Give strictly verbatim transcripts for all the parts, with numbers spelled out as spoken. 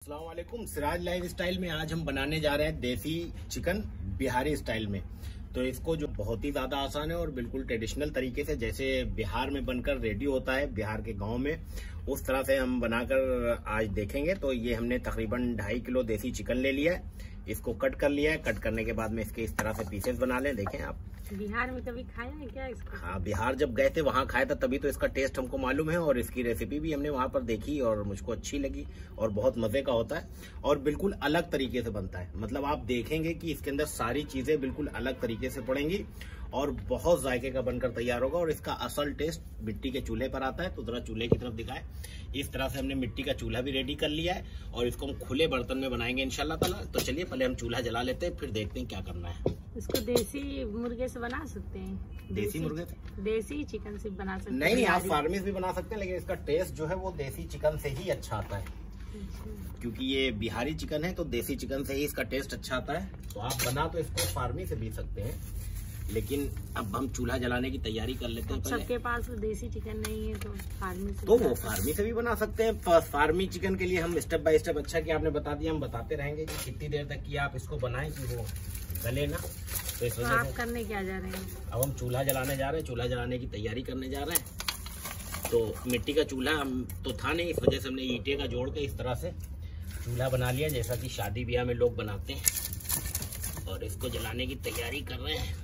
अस्सलाम वालेकुम। Siraj life style में आज हम बनाने जा रहे हैं देसी चिकन बिहारी स्टाइल में। तो इसको जो बहुत ही ज्यादा आसान है और बिल्कुल ट्रेडिशनल तरीके से जैसे बिहार में बनकर रेडी होता है बिहार के गांव में, उस तरह से हम बनाकर आज देखेंगे। तो ये हमने तकरीबन ढाई किलो देसी चिकन ले लिया है, इसको कट कर लिया है। कट करने के बाद में इसके इस तरह से पीसेस बना लें। देखें आप बिहार में कभी खाया है क्या इसको? हाँ, बिहार जब गए थे वहाँ खाया था, तभी तो इसका टेस्ट हमको मालूम है और इसकी रेसिपी भी हमने वहाँ पर देखी और मुझको अच्छी लगी और बहुत मजे का होता है और बिल्कुल अलग तरीके से बनता है। मतलब आप देखेंगे कि इसके अंदर सारी चीजें बिल्कुल अलग तरीके से पड़ेंगी और बहुत जायके का बनकर तैयार होगा और इसका असल टेस्ट मिट्टी के चूल्हे पर आता है। तो जरा चूल्हे की तरफ दिखाएं। इस तरह से हमने मिट्टी का चूल्हा भी रेडी कर लिया है और इसको हम खुले बर्तन में बनाएंगे इंशाल्लाह ताला। तो चलिए पहले हम चूल्हा जला लेते हैं, फिर देखते हैं क्या करना है। इसको देसी मुर्गे से बना सकते हैं। देसी मुर्गे से देसी चिकन से बना सकते हैं। नहीं नहीं, आप फार्मी से भी बना सकते हैं, लेकिन इसका टेस्ट जो है वो देसी चिकन से ही अच्छा आता है। क्योंकि ये बिहारी चिकन है तो देसी चिकन से ही इसका टेस्ट अच्छा आता है। तो आप बना तो इसको फार्मी से भी सकते हैं, लेकिन अब हम चूल्हा जलाने की तैयारी कर लेते हैं। सबके पास देसी चिकन नहीं है तो फार्मी से तो वो फार्मी से भी बना सकते हैं। फार्मी चिकन के लिए हम स्टेप बाय स्टेप, अच्छा कि आपने बता दिया, हम बताते रहेंगे कि कितनी देर तक की आप इसको बनाएं कि वो गले ना। तो इस वजह से करने क्या जा रहे हैं, अब हम चूल्हा जलाने जा रहे हैं। चूल्हा जलाने की तैयारी करने जा रहे हैं। तो मिट्टी का चूल्हा हम तो था नहीं, इस वजह से हमने ईंटे का जोड़ के इस तरह से चूल्हा बना लिया, जैसा कि शादी ब्याह में लोग बनाते हैं। और इसको जलाने की तैयारी कर रहे हैं।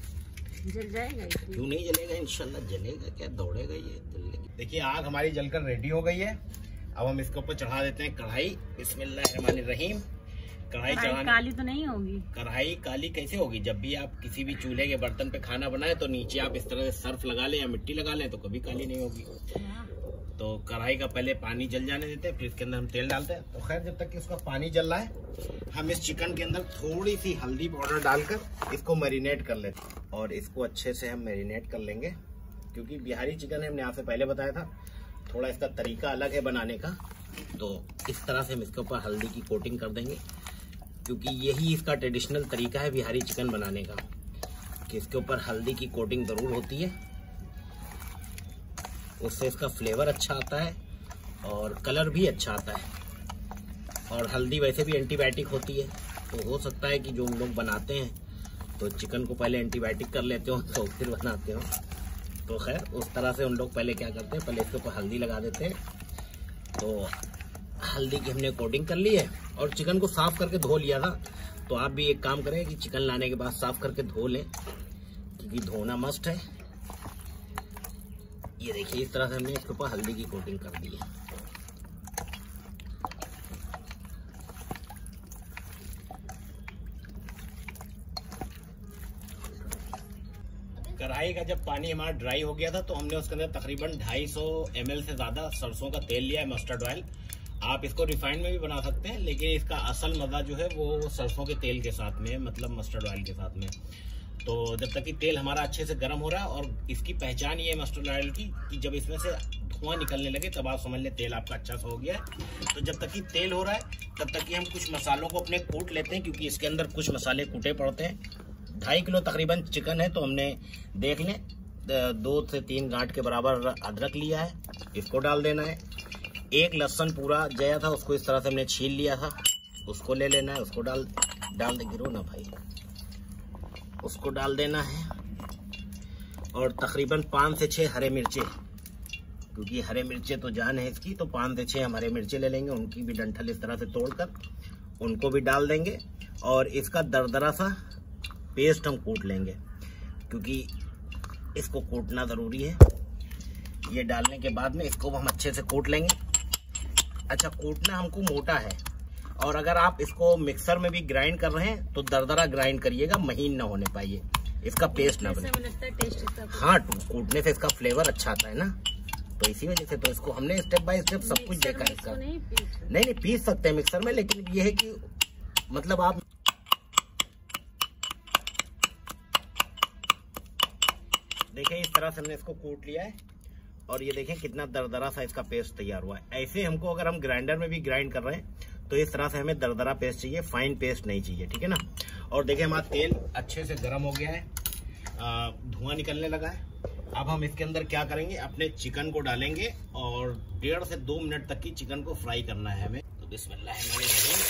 जल जाएगा? क्यों नहीं जलेगा, इंशाल्लाह जलेगा। क्या दौड़ेगा ये। देखिए आग हमारी जलकर रेडी हो गई है। अब हम इसके ऊपर चढ़ा देते हैं कढ़ाई। बिस्मिल्लाहिर्रहमानिर्रहीम। कढ़ाई चढ़ाने, काली तो नहीं होगी? कढ़ाई काली कैसे होगी? जब भी आप किसी भी चूल्हे के बर्तन पे खाना बनाए तो नीचे आप इस तरह से सर्फ लगा ले या मिट्टी लगा ले तो कभी काली नहीं होगी। तो कढ़ाई का पहले पानी जल जाने देते हैं, फिर इसके अंदर हम तेल डालते हैं। तो खैर जब तक कि उसका पानी जल रहा है, हम इस चिकन के अंदर थोड़ी सी हल्दी पाउडर डालकर इसको मैरिनेट कर लेते हैं। और इसको अच्छे से हम मैरिनेट कर लेंगे, क्योंकि बिहारी चिकन है, हमने आपसे पहले बताया था, थोड़ा इसका तरीका अलग है बनाने का। तो इस तरह से हम इसके ऊपर हल्दी की कोटिंग कर देंगे, क्योंकि यही इसका ट्रेडिशनल तरीका है बिहारी चिकन बनाने का, कि इसके ऊपर हल्दी की कोटिंग जरूर होती है। उससे इसका फ्लेवर अच्छा आता है और कलर भी अच्छा आता है। और हल्दी वैसे भी एंटीबायोटिक होती है, तो हो सकता है कि जो हम लोग बनाते हैं तो चिकन को पहले एंटीबायोटिक कर लेते हो तो फिर बनाते हो। तो खैर उस तरह से उन लोग पहले क्या करते हैं, पहले इसके ऊपर हल्दी लगा देते हैं। तो हल्दी की हमने कोटिंग कर ली है और चिकन को साफ करके धो लिया था। तो आप भी एक काम करें कि चिकन लाने के बाद साफ करके धो लें, क्योंकि धोना मस्ट है। ये देखिए इस तरह से हमने इसके ऊपर हल्दी की कोटिंग कर दी है। कढ़ाई का जब पानी हमारा ड्राई हो गया था तो हमने उसके अंदर तकरीबन ढाई सौ एम एल से ज्यादा सरसों का तेल लिया है, मस्टर्ड ऑयल। आप इसको रिफाइंड में भी बना सकते हैं, लेकिन इसका असल मजा जो है वो सरसों के तेल के साथ में, मतलब मस्टर्ड ऑयल के साथ में। तो जब तक कि तेल हमारा अच्छे से गर्म हो रहा है, और इसकी पहचान ये है मस्टर्ड ऑयल की कि जब इसमें से धुआं निकलने लगे तब आप समझ लें तेल आपका अच्छा सा हो गया है। तो जब तक कि तेल हो रहा है तब तक कि हम कुछ मसालों को अपने कूट लेते हैं, क्योंकि इसके अंदर कुछ मसाले कूटे पड़ते हैं। ढाई किलो तकरीबन चिकन है, तो हमने देख लें दो से तीन गांठ के बराबर अदरक लिया है, इसको डाल देना है। एक लहसुन पूरा जया था, उसको इस तरह से हमने छील लिया था, उसको ले लेना है, उसको डाल डाल दे गिरो ना भाई, उसको डाल देना है। और तकरीबन पाँच से छह हरे मिर्चे, क्योंकि हरे मिर्चे तो जान है इसकी, तो पाँच से छह हम हरे मिर्चे ले लेंगे, उनकी भी डंठल इस तरह से तोड़कर उनको भी डाल देंगे। और इसका दरदरा सा पेस्ट हम कूट लेंगे, क्योंकि इसको कूटना जरूरी है। ये डालने के बाद में इसको हम अच्छे से कूट लेंगे। अच्छा, कूटना हमको मोटा है, और अगर आप इसको मिक्सर में भी ग्राइंड कर रहे हैं तो दरदरा ग्राइंड करिएगा, महीन ना होने पाइए, इसका पेस्ट ना बने। हाँ, कूटने से इसका फ्लेवर अच्छा आता है ना, तो इसी वजह से तो इसको हमने स्टेप बाय स्टेप सब कुछ देखा है इसका। नहीं नहीं, नहीं पीस सकते हैं मिक्सर में, लेकिन ये है कि मतलब आप देखें इस तरह से हमने इसको कूट लिया है और ये देखें कितना दरदरा सा इसका पेस्ट तैयार हुआ है। ऐसे हमको अगर हम ग्राइंडर में भी ग्राइंड कर रहे हैं तो इस तरह से हमें दरदरा पेस्ट चाहिए, फाइन पेस्ट नहीं चाहिए, ठीक है ना। और देखिए हमारा तेल अच्छे से गर्म हो गया है, धुआं निकलने लगा है। अब हम इसके अंदर क्या करेंगे, अपने चिकन को डालेंगे और डेढ़ से दो मिनट तक की चिकन को फ्राई करना है हमें। तो बिस्मिल्लाहिर्रहमानिर्रहीम।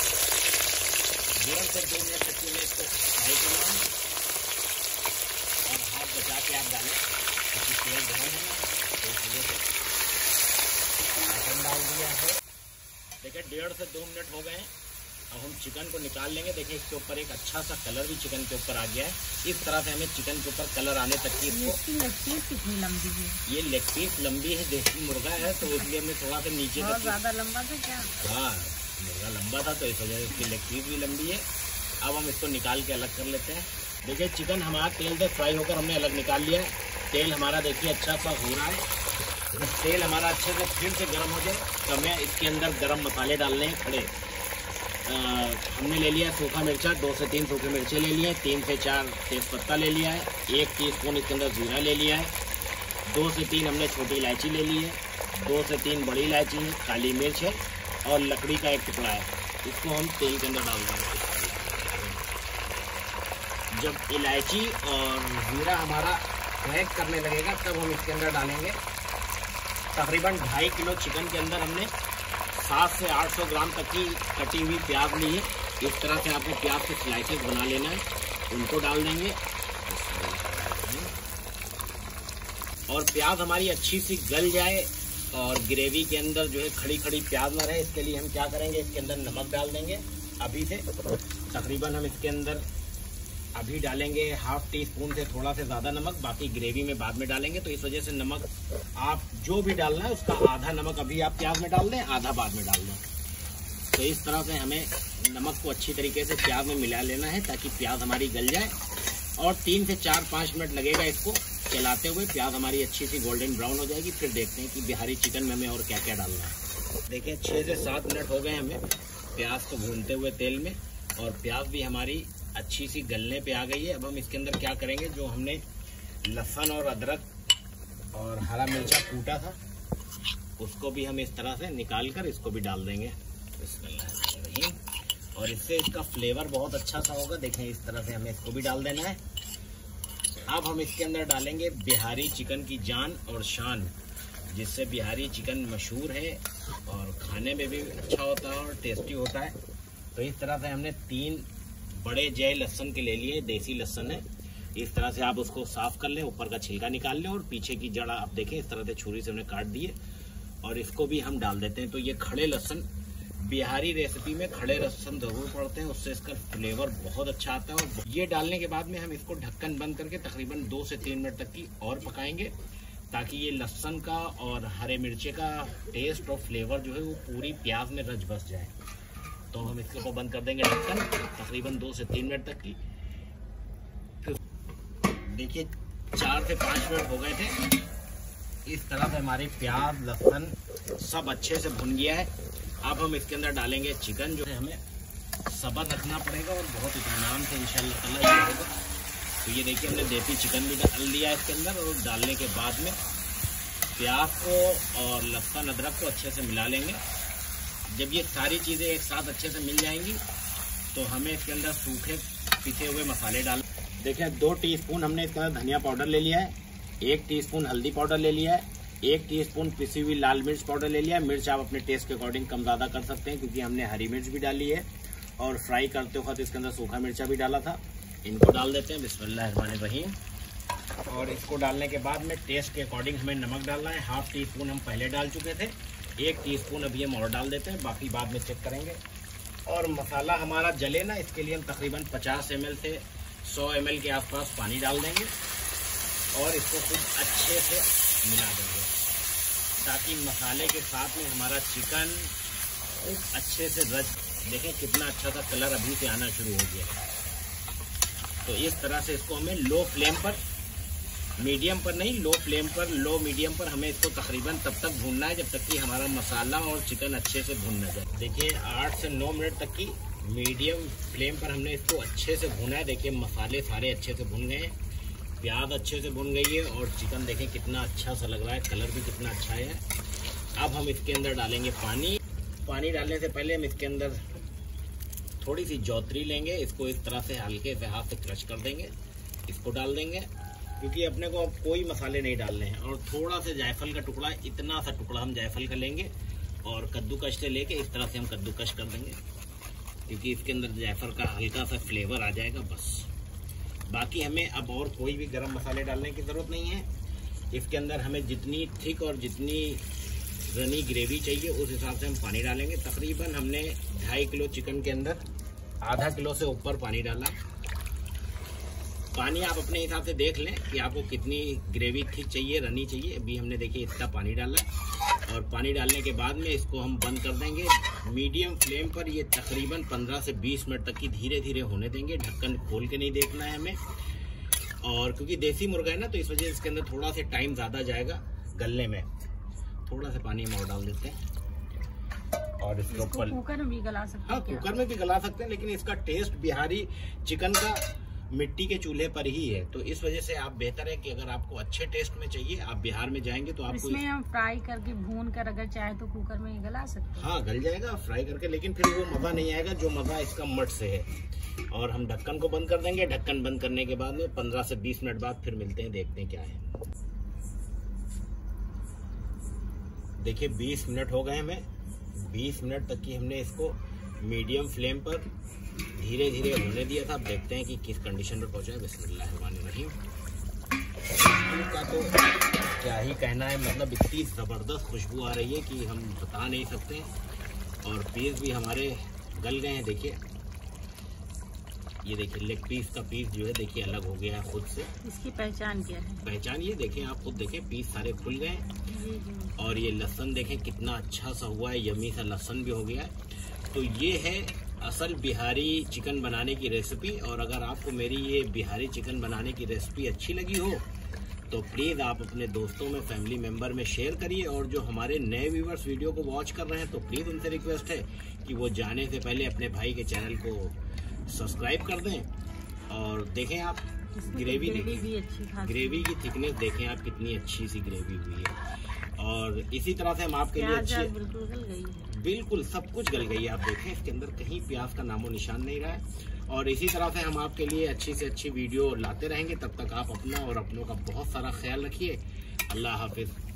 डेढ़ से दो मिनट तक में इसको फ्राई करना है और हाथ बचा के आप डालें क्योंकि तेल गर्म है ना, तो इस वजह से चिकन डाल दिया है। देखिए डेढ़ से दो मिनट हो गए हैं। अब हम चिकन को निकाल लेंगे। देखिए इसके ऊपर एक अच्छा सा कलर भी चिकन के ऊपर आ गया है। इस तरह से हमें चिकन के ऊपर कलर आने तक की इसको। लेग पीस कितनी लंबी है? ये लेग पीस लंबी है, देसी मुर्गा है तो इसलिए हमने थोड़ा सा नीचे बहुत ज्यादा लंबा था क्या? हाँ, मुर्गा लंबा था तो इस वजह से इसकी लेग पीस भी लंबी है। अब हम इसको निकाल के अलग कर लेते हैं। देखिए चिकन हमारा तेल से फ्राई होकर हमने अलग निकाल लिया है। तेल हमारा देखिए अच्छा सा हो रहा है। तेल हमारा अच्छे से फिर से गर्म हो जाए तो हमें इसके अंदर गरम मसाले डालने हैं खड़े। आ, हमने ले लिया सूखा मिर्चा, दो से तीन सूखे मिर्चे ले लिए, तीन से चार तेज़पत्ता ले लिया है, एक टीस्पून इसके अंदर जीरा ले लिया है, दो से तीन हमने छोटी इलायची ले ली है, दो से तीन बड़ी इलायची है, काली मिर्च है और लकड़ी का एक टुकड़ा है। इसको हम तेल के अंदर डाल देंगे। जब इलायची और जीरा हमारा महक करने लगेगा तब हम इसके अंदर डालेंगे। तकरीबन ढाई किलो चिकन के अंदर हमने सात से आठ सौ ग्राम तक की कटी हुई प्याज ली है। इस तरह से आपको प्याज के स्लाइसेस बना लेना है, उनको डाल देंगे। और प्याज हमारी अच्छी सी गल जाए और ग्रेवी के अंदर जो है खड़ी खड़ी प्याज ना रहे, इसके लिए हम क्या करेंगे, इसके अंदर नमक डाल देंगे अभी से। तकरीबन हम इसके अंदर अभी डालेंगे हाफ टी स्पून से थोड़ा से ज़्यादा नमक, बाकी ग्रेवी में बाद में डालेंगे। तो इस वजह से नमक आप जो भी डालना है उसका आधा नमक अभी आप प्याज में डाल दें, आधा बाद में डाल दें। तो इस तरह से हमें नमक को अच्छी तरीके से प्याज में मिला लेना है ताकि प्याज हमारी गल जाए। और तीन से चार पाँच मिनट लगेगा इसको चलाते हुए। प्याज हमारी अच्छी सी गोल्डन ब्राउन हो जाएगी। फिर देखते हैं कि बिहारी चिकन में हमें और क्या क्या डालना है। देखिए छः से सात मिनट हो गए हमें प्याज को भूनते हुए तेल में, और प्याज भी हमारी अच्छी सी गलने पे आ गई है। अब हम इसके अंदर क्या करेंगे, जो हमने लहसुन और अदरक और हरा मिर्चा कूटा था उसको भी हम इस तरह से निकाल कर इसको भी डाल देंगे। बिस्मिल्लाह। और इससे इसका फ्लेवर बहुत अच्छा सा होगा। देखें इस तरह से हमें इसको भी डाल देना है। अब हम इसके अंदर डालेंगे बिहारी चिकन की जान और शान, जिससे बिहारी चिकन मशहूर है और खाने में भी अच्छा होता है और टेस्टी होता है। तो इस तरह से हमने तीन बड़े जय लहसुन के ले लिए, देसी लहसुन है। इस तरह से आप उसको साफ कर लें, ऊपर का छिलका निकाल लें और पीछे की जड़ आप देखें इस तरह से छुरी से हमने काट दिए और इसको भी हम डाल देते हैं। तो ये खड़े लहसुन, बिहारी रेसिपी में खड़े लहसुन जरूर पड़ते हैं, उससे इसका फ्लेवर बहुत अच्छा आता है। और ये डालने के बाद में हम इसको ढक्कन बंद करके तकरीबन दो से तीन मिनट तक की और पकाएंगे ताकि ये लहसुन का और हरे मिर्चे का टेस्ट और फ्लेवर जो है वो पूरी प्याज में रच बस जाए। तो हम इसको बंद कर देंगे ढक्कन तकरीबन दो से तीन मिनट तक की। फिर देखिए चार से पाँच मिनट हो गए थे। इस तरह से हमारी प्याज लहसुन सब अच्छे से भुन गया है। अब हम इसके अंदर डालेंगे चिकन, जो है हमें सब्र रखना पड़ेगा और बहुत इत्मीनान से इंशाल्लाह ताला ये होगा। तो ये देखिए हमने देसी चिकन भी डाल लिया इसके अंदर और डालने के बाद में प्याज को और लहसुन अदरक को अच्छे से मिला लेंगे। जब ये सारी चीज़ें एक साथ अच्छे से मिल जाएंगी तो हमें इसके अंदर सूखे पिसे हुए मसाले डाल। देखिए दो टीस्पून हमने इसके अंदर धनिया पाउडर ले लिया है, एक टीस्पून हल्दी पाउडर ले लिया है, एक टीस्पून पिसी हुई लाल मिर्च पाउडर ले लिया है। मिर्च आप अपने टेस्ट के अकॉर्डिंग कम ज़्यादा कर सकते हैं क्योंकि हमने हरी मिर्च भी डाली है और फ्राई करते वक्त इसके अंदर सूखा मिर्चा भी डाला था। इनको डाल देते हैं। बिस्मिल्लाहिर्रहमानिर्रहीम। और इसको डालने के बाद में टेस्ट के अकॉर्डिंग हमें नमक डालना है। हाफ टी स्पून हम पहले डाल चुके थे, एक टीस्पून अभी हम और डाल देते हैं, बाकी बाद में चेक करेंगे। और मसाला हमारा जले ना, इसके लिए हम तकरीबन पचास एम एल से सौ एम एल के आसपास पानी डाल देंगे और इसको खूब अच्छे से मिला देंगे ताकि मसाले के साथ में हमारा चिकन खूब अच्छे से रच। देखें कितना अच्छा सा कलर अभी से आना शुरू हो गया। तो इस तरह से इसको हमें लो फ्लेम पर, मीडियम पर नहीं, लो फ्लेम पर, लो मीडियम पर हमें इसको तकरीबन तब तक भूनना है जब तक कि हमारा मसाला और चिकन अच्छे से भून न जाए। देखिए आठ से नौ मिनट तक की मीडियम फ्लेम पर हमने इसको अच्छे से भूना है। देखिए मसाले सारे अच्छे से भून गए हैं, प्याज अच्छे से भून गई है और चिकन देखें कितना अच्छा सा लग रहा है, कलर भी कितना अच्छा है। अब हम इसके अंदर डालेंगे पानी। पानी डालने से पहले हम इसके अंदर थोड़ी सी जौतरी लेंगे, इसको इस तरह से हल्के से हाथ से क्रश कर देंगे, इसको डाल देंगे क्योंकि अपने को अब कोई मसाले नहीं डालने हैं। और थोड़ा सा जायफल का टुकड़ा, इतना सा टुकड़ा हम जायफल का लेंगे और कद्दूकश से लेके इस तरह से हम कद्दूकश कर देंगे, क्योंकि इसके अंदर जायफल का हल्का सा फ्लेवर आ जाएगा बस। बाकी हमें अब और कोई भी गरम मसाले डालने की ज़रूरत नहीं है। इसके अंदर हमें जितनी थिक और जितनी रनी ग्रेवी चाहिए उस हिसाब से हम पानी डालेंगे। तकरीबन हमने ढाई किलो चिकन के अंदर आधा किलो से ऊपर पानी डाला। पानी आप अपने हिसाब से देख लें कि आपको कितनी ग्रेवी थिक चाहिए, रनी चाहिए। अभी हमने देखिए इतना पानी डाला, और पानी डालने के बाद में इसको हम बंद कर देंगे मीडियम फ्लेम पर। ये तकरीबन पंद्रह से बीस मिनट तक की धीरे धीरे होने देंगे। ढक्कन खोल के नहीं देखना है हमें, और क्योंकि देसी मुर्गा है ना, तो इस वजह से इसके अंदर थोड़ा सा टाइम ज़्यादा जाएगा गलने में। थोड़ा सा पानी हम और डाल देते हैं, और इसके ऊपर कुकर में भी गला सकते हैं। हाँ, कुकर में भी गला सकते हैं, लेकिन इसका टेस्ट बिहारी चिकन का मिट्टी के चूल्हे पर ही है। तो इस वजह से आप बेहतर है कि अगर आपको अच्छे टेस्ट में चाहिए, आप बिहार में जाएंगे तो आपको इसमें हम फ्राई करके भून कर अगर चाहे तो कुकर में ही गला सकते हैं। हाँ, गल जाएगा फ्राई करके, लेकिन फिर वो मज़ा नहीं आएगा जो मज़ा इसका मट से है। और हम ढक्कन को बंद कर देंगे। ढक्कन बंद करने के बाद में पंद्रह से बीस मिनट बाद फिर मिलते हैं, देखते हैं क्या है। देखिए बीस मिनट हो गए हमें। बीस मिनट तक की हमने इसको मीडियम फ्लेम पर धीरे धीरे होने दिया था। अब देखते हैं कि किस कंडीशन में पहुंचा है। बिस्मिल्लाहिर्रहमानिर्रहीम। का तो क्या ही कहना है, मतलब इतनी ज़बरदस्त खुशबू आ रही है कि हम बता नहीं सकते। और पीस भी हमारे गल गए हैं। देखिए ये देखिए लेग पीस का पीस जो है देखिए अलग हो गया है खुद से। इसकी पहचान क्या है? पहचान ये देखें, आप खुद देखें, पीस सारे खुल गए। और ये लहसुन देखें कितना अच्छा सा हुआ है, यमी सा लहसुन भी हो गया है। तो ये है असल बिहारी चिकन बनाने की रेसिपी। और अगर आपको मेरी ये बिहारी चिकन बनाने की रेसिपी अच्छी लगी हो तो प्लीज़ आप अपने दोस्तों में, फैमिली मेंबर में शेयर करिए। और जो हमारे नए व्यूवर्स वीडियो को वॉच कर रहे हैं तो प्लीज़ उनसे रिक्वेस्ट है कि वो जाने से पहले अपने भाई के चैनल को सब्सक्राइब कर दें। और देखें आप ग्रेवी, ग्रेवी भी अच्छी खासी, ग्रेवी की थिकनेस देखें आप, कितनी अच्छी सी ग्रेवी हुई है। और इसी तरह से हम आपके लिए अच्छे, बिल्कुल गल गई है, बिल्कुल सब कुछ गल गई है। आप देखें इसके अंदर कहीं प्याज का नामो निशान नहीं रहा है। और इसी तरह से हम आपके लिए अच्छी से अच्छी वीडियो लाते रहेंगे। तब तक आप अपना और अपनों का बहुत सारा ख्याल रखिए। अल्लाह हाफिज।